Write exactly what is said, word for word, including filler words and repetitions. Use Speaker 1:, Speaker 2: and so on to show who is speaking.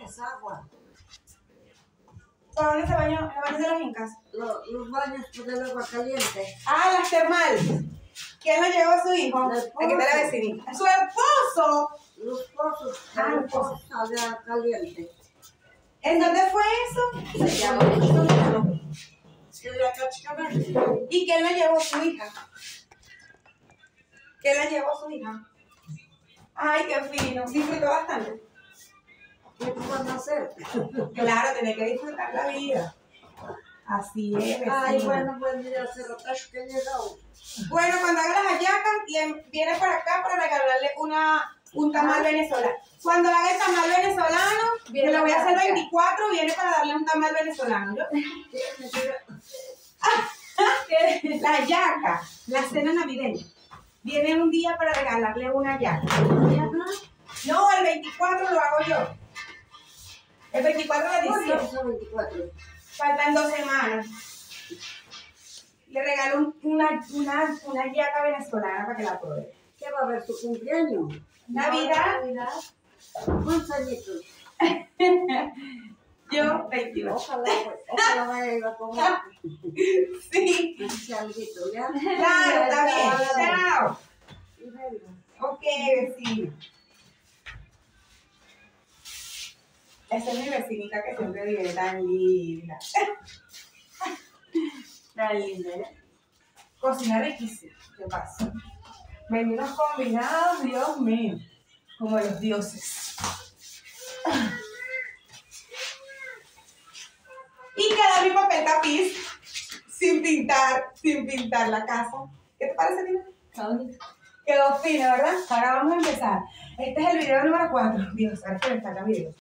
Speaker 1: es agua.
Speaker 2: ¿Para dónde se bañó? ¿Los baños de las incas?
Speaker 1: Los, los baños del agua caliente.
Speaker 2: Ah, las termales. ¿Quién lo llevó a su hijo?
Speaker 1: El esposo.
Speaker 2: Aquí está la vecinita. ¡Su esposo!
Speaker 1: Los pozos,
Speaker 2: Ah,
Speaker 1: los
Speaker 2: los pozos.
Speaker 1: pozos de agua caliente.
Speaker 2: ¿En dónde fue eso?
Speaker 1: Se llama Chicamento. Se llama Chicamento.
Speaker 2: ¿Y quién la llevó? Su hija. ¿Quién la llevó? Su hija. Ay, qué fino. Disfrutó bastante.
Speaker 1: ¿Qué puedo hacer?
Speaker 2: Claro, tiene que disfrutar la vida. Así es, vecina.
Speaker 1: Ay, bueno, buen día, hace rato que he llegado.
Speaker 2: Bueno, cuando haga las hallacas, le viene para acá para regalarle una, un tamal venezolano. Cuando haga el tamal venezolano, que lo voy a hacer veinticuatro, viene para darle un tamal venezolano. ¿Yo? La hallaca, la cena navideña. Viene un día para regalarle una hallaca. No, el veinticuatro lo hago yo. El veinticuatro de diciembre.
Speaker 1: ¿Cuándo son veinticuatro?
Speaker 2: Faltan dos semanas. Le regalo un- una, una, una hallaca venezolana para que la pruebe.
Speaker 1: ¿Qué va a haber tu cumpleaños?
Speaker 2: Navidad.
Speaker 1: ¿Cuántos añitos?
Speaker 2: Yo, veintidós.
Speaker 1: Ojalá, ojalá vaya a ir a comer.
Speaker 2: Sí.
Speaker 1: Ese alguito, ¿ya?
Speaker 2: Claro, está bien. Chao.
Speaker 1: Y venga.
Speaker 2: Ok, vecino. Esa es mi vecinita que siempre viene tan linda. Tan linda, ¿eh? Cocina riquísima. ¿Qué pasa? Menús combinados, Dios mío. Como los dioses. Y queda mi papel tapiz sin pintar, sin pintar la casa. ¿Qué te parece, Tina? Quedó fino, ¿verdad? Ahora vamos a empezar. Este es el video número cuatro. Dios, ahora es que me saca videos.